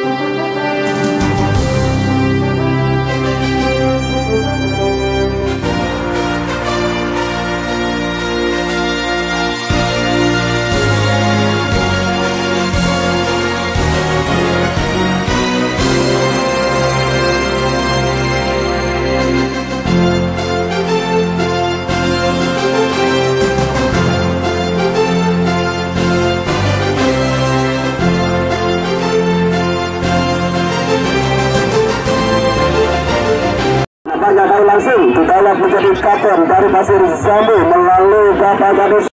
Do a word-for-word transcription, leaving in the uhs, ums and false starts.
Langsung ditolak menjadi kapten dari Pasir Jambu melalui Bapak Gadis